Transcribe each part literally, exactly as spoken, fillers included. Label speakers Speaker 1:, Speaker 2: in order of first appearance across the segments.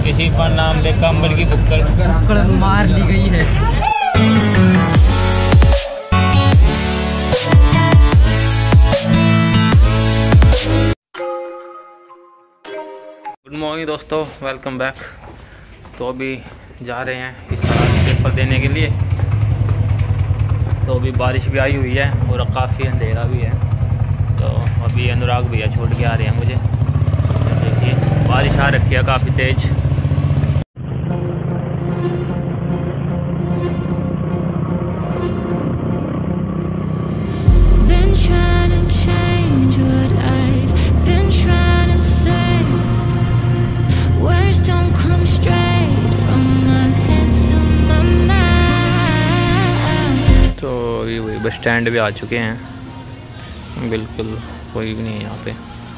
Speaker 1: किसी पर नाम दे कंबल की बुक्कड़
Speaker 2: बुक्कड़ मार ली गई है।
Speaker 1: गुड मॉर्निंग दोस्तों, वेलकम बैक। तो अभी जा रहे हैं इस पेपर देने के लिए। तो अभी बारिश भी आई हुई है और काफ़ी अंधेरा भी है। तो अभी अनुराग भैया छोड़ के आ रहे हैं मुझे। देखिए बारिश आ रखी है काफ़ी तेज़। तो अभी वही बस स्टैंड भी आ चुके हैं, बिल्कुल कोई भी नहीं है यहाँ पे।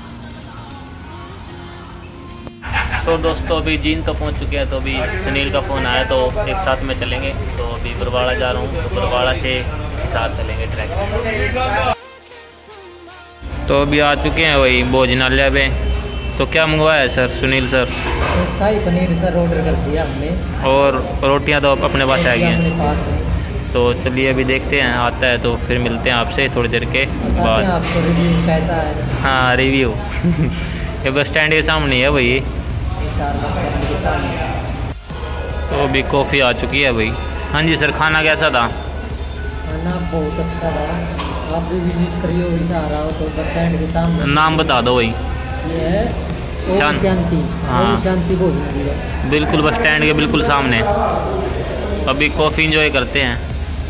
Speaker 1: तो दोस्तों अभी जीन तो पहुँच चुके हैं। तो अभी सुनील का फ़ोन आया तो एक साथ में चलेंगे। तो अभी बरवाड़ा जा रहा हूँ, तो बरवाड़ा से साथ चलेंगे ट्रैक। तो अभी आ चुके हैं वही भोजनालय पे। तो क्या मंगवाया है sir Sunil sir?
Speaker 2: Shahi paneer sir order कर दिया हमने, और
Speaker 1: रोटियां तो अपने पास आ गई हैं। तो चलिए अभी देखते हैं, आता है तो फिर मिलते हैं आपसे थोड़ी देर के बाद।
Speaker 2: आपको रिव्यू कैसा है?
Speaker 1: हाँ रिव्यू ये बस स्टैंड के सामने है भाई। तो अभी कॉफ़ी आ चुकी है भाई। हाँ जी सर, खाना कैसा था?
Speaker 2: खाना बहुत अच्छा था। आप भी विजिट करिए रहा हो तो बस स्टैंड के सामने।
Speaker 1: नाम बता दो भाई।
Speaker 2: ये है ओम शांति।
Speaker 1: हाँ
Speaker 2: शांति भोजनालय,
Speaker 1: बिल्कुल बस स्टैंड के बिल्कुल सामने। अभी कॉफ़ी इंजॉय करते हैं।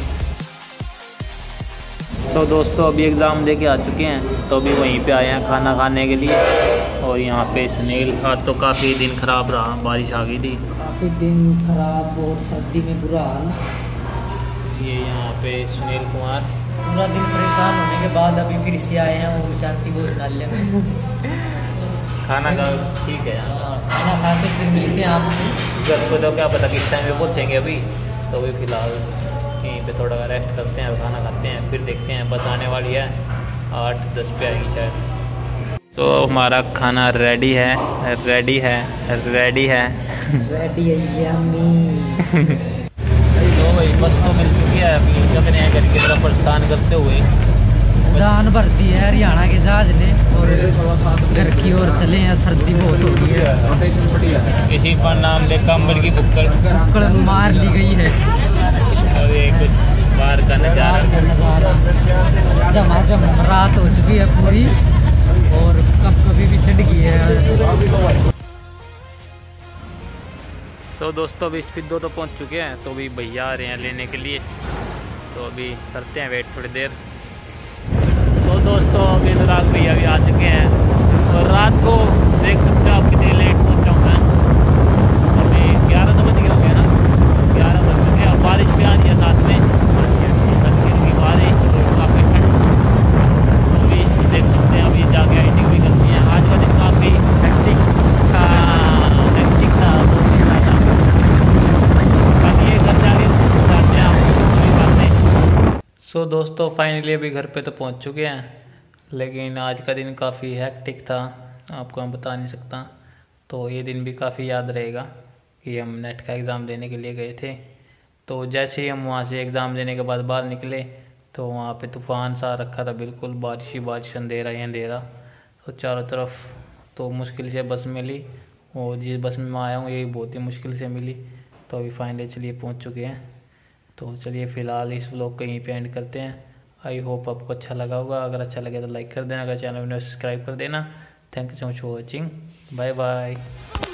Speaker 1: तो दोस्तों अभी एग्ज़ाम दे के आ चुके हैं। तो अभी वहीं पे आए हैं खाना खाने के लिए। और यहाँ पे सुनील का तो काफ़ी दिन ख़राब रहा, बारिश आ गई थी।
Speaker 2: काफ़ी दिन ख़राब और सर्दी में बुरा हाल।
Speaker 1: ये यहाँ पे सुनील कुमार
Speaker 2: पूरा दिन परेशान होने के बाद अभी फिर से आए हैं ओम शांति भोजनालय में।
Speaker 1: खाना का ठीक है यहाँ।
Speaker 2: खाना खा के फिर मिलते हैं आपसे।
Speaker 1: घर को तो क्या पता किस टाइम पे पहुँचेंगे। अभी तो अभी फ़िलहाल यहीं पे थोड़ा रेस्ट करते हैं, खाना खाते हैं, फिर देखते हैं। बस आने वाली है, आठ दस पे आएगी शायद। तो हमारा खाना रेडी है, रेडी है, रेडी है,
Speaker 2: रेडी है यम्मी।
Speaker 1: तो भाई बस तो मिल चुकी है। अभी चल रहे हैं घर की तरफ प्रस्थान करते हुए।
Speaker 2: उड़ान भरती है हरियाणा के जहाज ने और घर की ओर चले हैं। सर्दी बहुत हो गई है।
Speaker 1: किसी पर नाम दे कंबल की बुक्कड़
Speaker 2: बुक्कड़ मार ली गई है।
Speaker 1: और ये कुछ बाहर का नज़ारा
Speaker 2: नज़ारा झमाझम रात हो चुकी है पूरी और कब कभी भी चढ़ गई है।
Speaker 1: तो दोस्तों अभी स्पीडो तो पहुंच चुके हैं। तो अभी भैया आ रहे हैं लेने के लिए। तो अभी करते हैं वेट थोड़ी देर। तो दोस्तों अभी अनुराग भैया भी आ चुके हैं। और रात को देख सकते हो आप कितने लेट पहुँचा हूँ मैं। अभी ग्यारह तो बज गए होंगे ना, ग्यारह बज चुके हैं। बारिश भी आ रही है साथ में, की बारिश काफ़ी ठंड। तो अभी देख सकते हैं अभी जाके एडिटिंग भी करती हैं। आज का दिन काफ़ी हेक्टिक था, हेक्टिक था बहुत ही ज़्यादा। बाकी ये घर जाके बताते हैं आपको कोई बात नहीं। सो दोस्तों फाइनली अभी घर पे तो पहुंच चुके हैं, लेकिन आज का दिन काफ़ी हेक्टिक था, आपको मैं बता नहीं सकता। तो ये दिन भी काफ़ी याद रहेगा कि हम नेट का एग्ज़ाम देने के लिए गए थे। तो जैसे ही हम वहाँ से एग्ज़ाम देने के बाद बाहर निकले तो वहाँ पे तूफ़ान सा रखा था, बिल्कुल बारिश ही बारिश, अंधेरा ही अंधेरा। तो चारों तरफ तो मुश्किल से बस मिली, और जिस बस में मैं आया हूँ यही बहुत ही मुश्किल से मिली। तो अभी फाइनली चलिए पहुँच चुके हैं। तो चलिए फ़िलहाल इस व्लॉग को यहीं पे एंड करते हैं। आई होप आपको अच्छा लगा होगा। अगर अच्छा लगे तो लाइक कर देना, अगर चैनल में सब्सक्राइब कर देना। Thank you so much for watching. Bye bye.